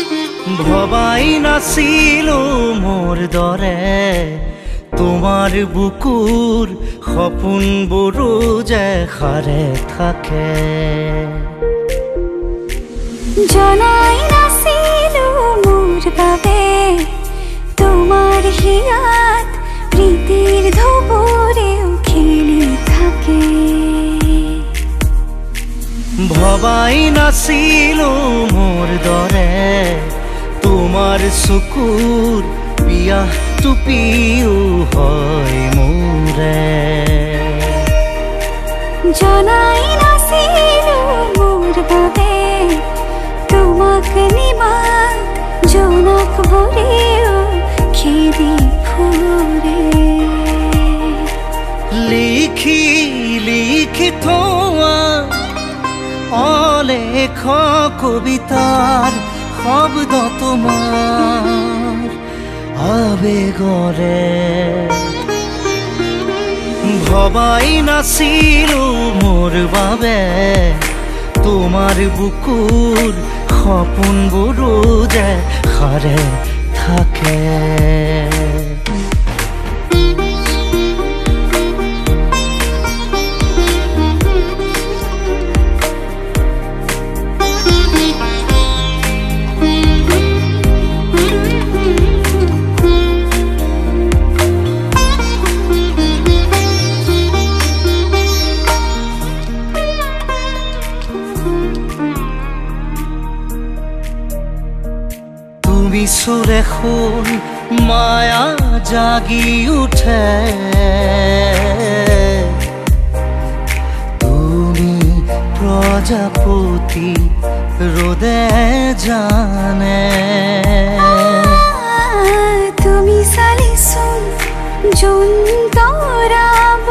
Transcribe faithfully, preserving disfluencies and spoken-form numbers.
ভবাই নাছিলো মোৰ দৰে তোমাৰ বুকুৰ সপোনবোৰো যে সাৰে থাকে। জনাই নাছিলো মোৰ বাবে তোমাৰ হিয়াত প্ৰীতিৰ ধুবুৰেও খেলি থাকে। ভবাই নাছিলো মোৰ দৰে তোমাৰ চকুৰ পিয়াহ টুপিও হয় মোৰে। জনাই নাছিলো মোৰ বাবে তোমাক নিমাত জোনাক বোৰেও খেদি ফুৰে। লিখি লিখি থোৱা অলেখ কবিতাৰ শব্দ তোমাৰ আবেগৰে। ভবাই নাছিলো মোৰ বাবে তোমাৰ বুকুৰ সপোনবোৰো যে সাৰে থাকে। সুরে শুন মায়া জাগি উঠে তুমি প্রজাপতি রোদে জানে। তুমি চালিছোন জোন তৰা